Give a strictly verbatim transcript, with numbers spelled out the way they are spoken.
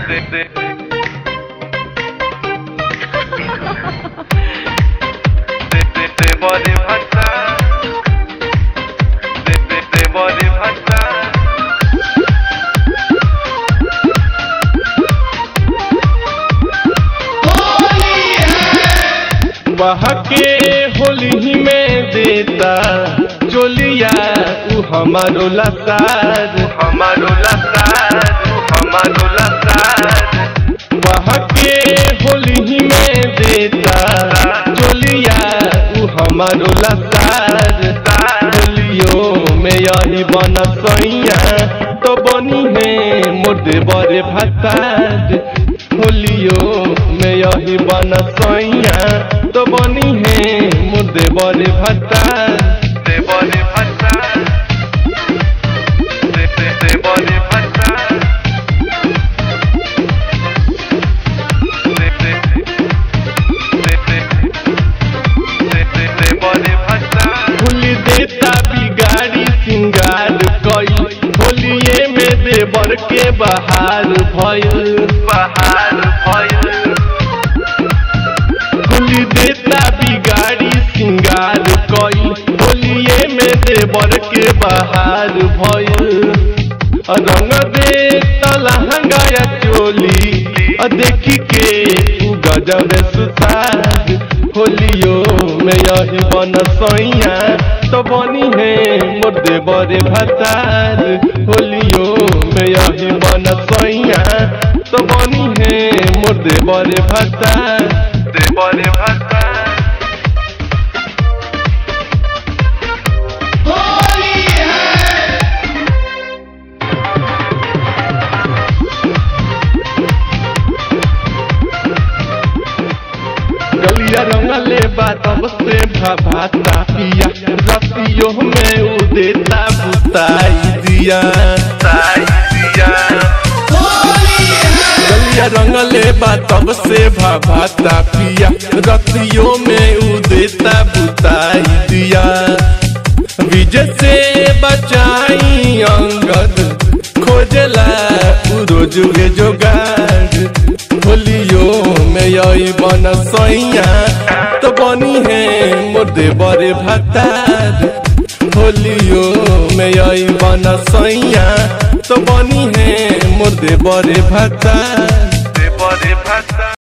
Dewre Bhatar, Dewre Bhatar। बहके होली में देता चोलिया उ हमारो लसार, हमारो लसार, हमारो लसार। बहके होली में देता चोलिया उ हमारो लसार। होलियो में यही बन सैया तो बनी है मोर देवरे भतार। होलियो में यही बन सैया तो बनी है मोर देवरे भतार। देवरे भतार, देवरे भतार, देवरे भतार। भूली देता बिगाड़ी सिंगार कई, होलिये में देवर के बहार भइल, बहार भइल। भूली देता बिगाड़ी सिंगार कई, होलिये में देवर के बहार भइल। रंग देता लहंगा या चोली देखी के उ गजब सुतार। होलियो में यही बन सैया तो बनी है मोर देवरे भतार। होलियो में यही बन सैया तो बनी है मोर देवरे भतार। देवरे भतार। गलिया रंगले बातब से भाता पिया, रतियों में उ देता बुताई दिया, ताई दिया। गलिया रंगले बातब से भाता पिया, रतियों में उ देता बुताई दिया। विजय से बचाई अंगद खोजला उ रोज के जोगार। होलियो में यही बन सैया तो बनी है मोर देवरे भतार। होलियो में यही बन सैया तो बनी है मोर देवरे भतार। देवरे भतार।